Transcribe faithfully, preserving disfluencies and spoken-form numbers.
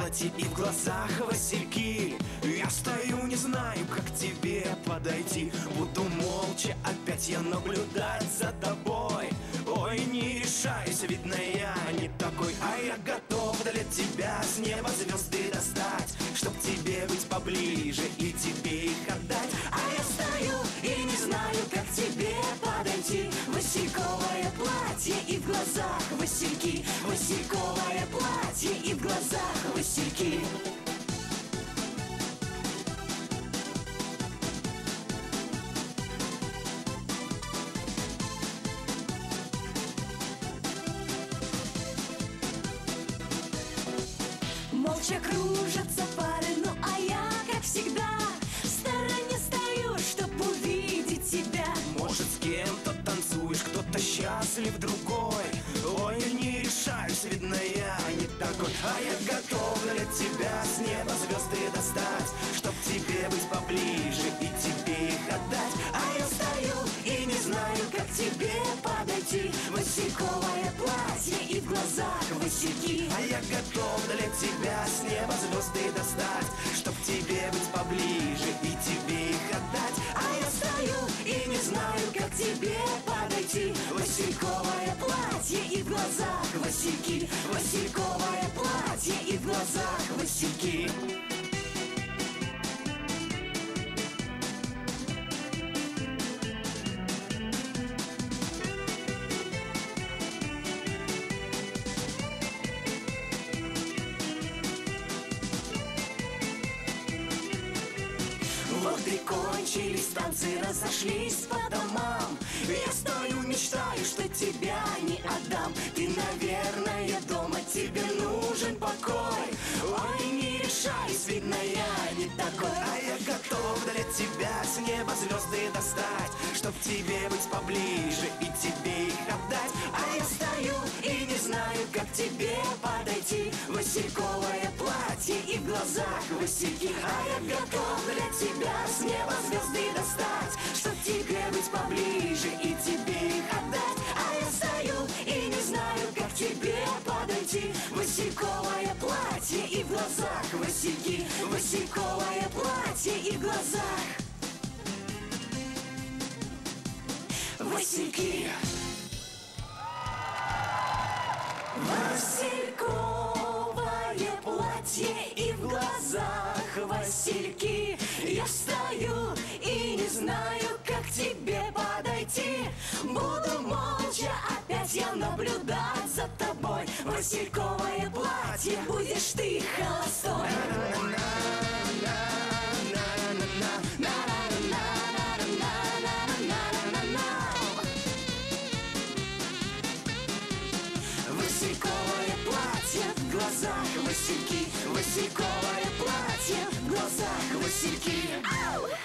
платье и в глазах васильки. Я стою, не знаю, как к тебе подойти. Буду молча опять я наблюдать за тобой. Ой, не решаюсь, видно я не такой. А я готов для тебя с неба звезды достать, чтоб тебе быть поближе и тебе их отдать. А я стою и не знаю, как к тебе подойти. Васильковое платье и в глазах васильки. Васильковое платье и в глазах васильки. Молча кружатся пары, ну а я, как всегда, в стороне стою, чтоб увидеть тебя. Может, с кем-то танцуешь, кто-то счастлив, другой. Ой, не решаюсь, видно я не такой. А я готов для тебя с неба звезды достать, чтоб тебе быть поближе и тебе их отдать. А я стою и не знаю, как к тебе подойти. Васильковое платье и в глазах васильки. А я готов для тебя с неба звезды достать, чтоб тебе быть поближе и тебе их отдать. А я стою и не знаю, как к тебе подойти. Васильковое Платье и в глазах васильки. Васильковое платье и в глазах васильки. Вот и кончились танцы, разошлись по домам. Я стою, мечтаю, что тебя не отдам. Ты, наверное, дома, тебе нужен покой. Ой, не решаюсь, видно я не такой. А я готов для тебя с неба звезды достать, чтоб тебе быть поближе и тебе их отдать. А я стою и не знаю, как к тебе подойти. Васильковое платье и в глазах васильки. А я готов для тебя с неба звезды достать, чтоб тебе быть поближе и тебе их отдать. А я стою и не знаю, как к тебе подойти. Васильковое платье и в глазах васильки. Васильковое платье и в глазах васильки. Васильковое платье и в глазах васильки. Я стою и не знаю, как к тебе подойти. Буду молча опять я наблюдать за тобой. Васильковое платье, будешь ты холостой. Васильковое платье в глазах васильки. Васильковое платье в глазах васильки. Ау!